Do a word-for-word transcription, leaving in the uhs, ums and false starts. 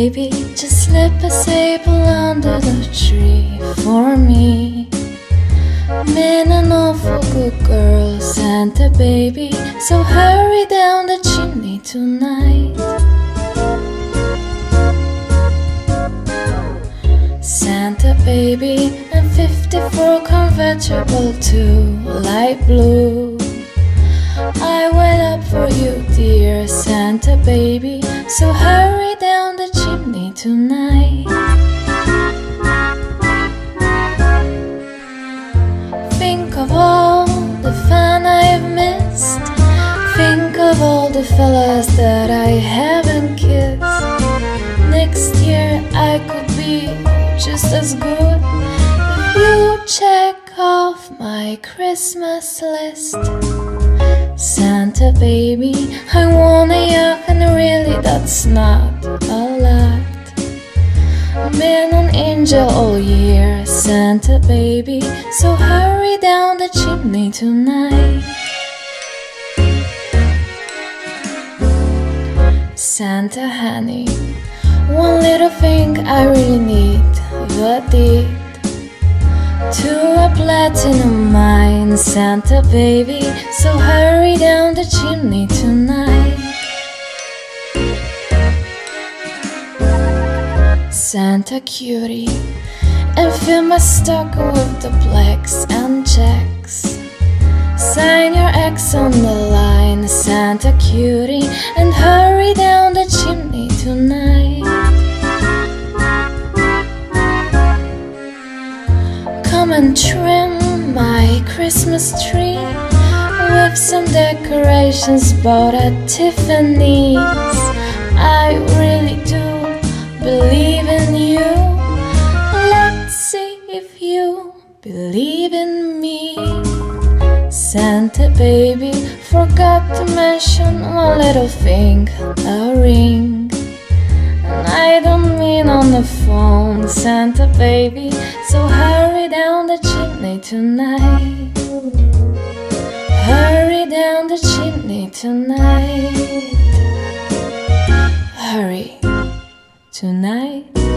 baby, just slip a sable under the tree for me. Been an awful good girl, Santa baby, so hurry down the chimney tonight. Santa baby, I'm fifty-four convertible to light blue. I wait up for you, dear Santa baby, so hurry down the chimney tonight. Think of all the fun I've missed. Think of all the fellas that I haven't kissed. Next year I could be just as good if you check off my Christmas list. Santa baby, I want a yacht, and really that's not a lot. Been an angel all year, Santa baby, so hurry down the chimney tonight. Santa honey, one little thing I really need, the deed to a platinum mine, Santa baby, so hurry down the chimney tonight. Santa cutie, and fill my stocking with the blacks and checks. Sign your X on the line, Santa cutie, and hurry down the chimney tonight. Come and trim my Christmas tree with some decorations bought at Tiffany's. I really do believe in you. Let's see if you believe in me. Santa baby, forgot to mention one little thing, a ring. And I don't mean on the phone, Santa baby, so hurry down the chimney tonight. Hurry down the chimney tonight. Hurry tonight.